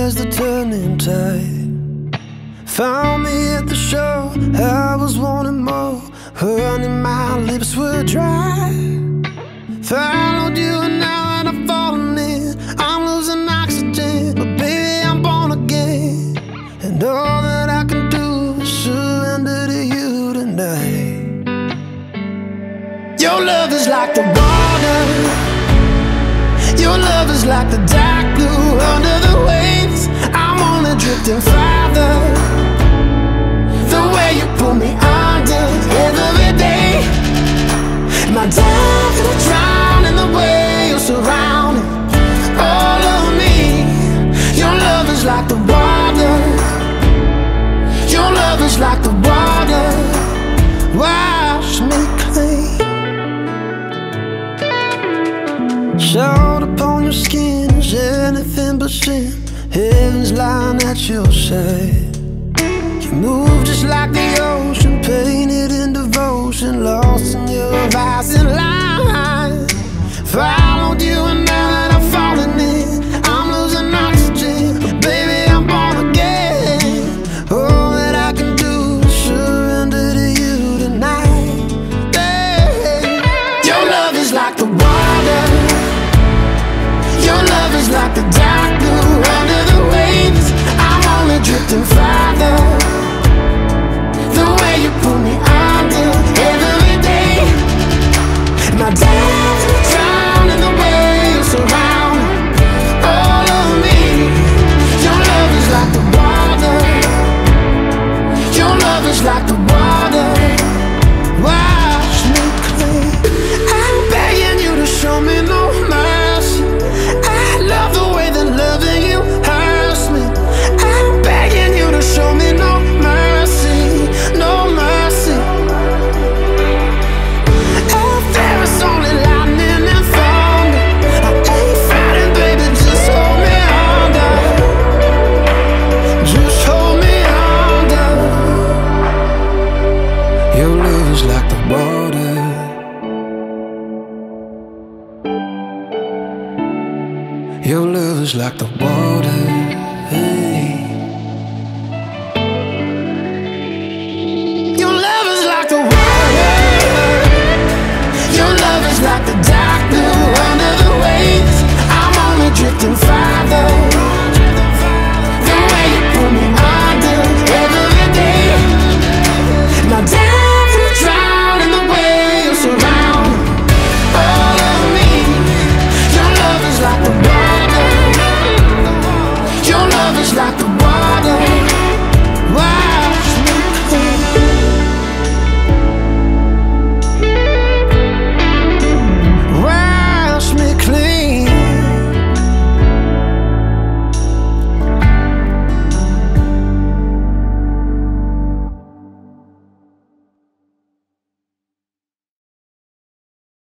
as the turning tide found me at the shore. I was wanting more, running, my lips were dry. Followed you and now that I'm falling in, I'm losing oxygen, but baby I'm born again. And all that I can do is surrender to you tonight. Your love is like the water, your love is like the dark blue under the waves. I'm only drifting farther, the way you pull me under every day. My time's gonna drown in the way you're surrounding all of me. Your love is like the water, your love is like the water, wash me clean. Salt upon your skin is anything but sin. Heaven's lying at your side. You move just like the ocean, painted in devotion, lost in your eyes and line. Followed you and now that I'm falling in, I'm losing oxygen, baby I'm born again. All that I can do is surrender to you tonight. Hey. Your love is like the water, your love is like the dark blue under the waves. I'm only drifting farther, the way you pull me under every day. My time's gonna drown in the way you surround all of me. Your love is like the water, your love is like the water, wash me clean. I'm begging you to show me no mercy. I love the way that loving you hurts me. I'm begging you to show me no mercy, no mercy. Oh, there is only lightning and thunder. I ain't fighting, baby, just hold me under, just hold me under. Your love is like the water, your love is like the water, hey. Your love is like the water, your love is like the dark blue under the waves. I'm only drifting farther,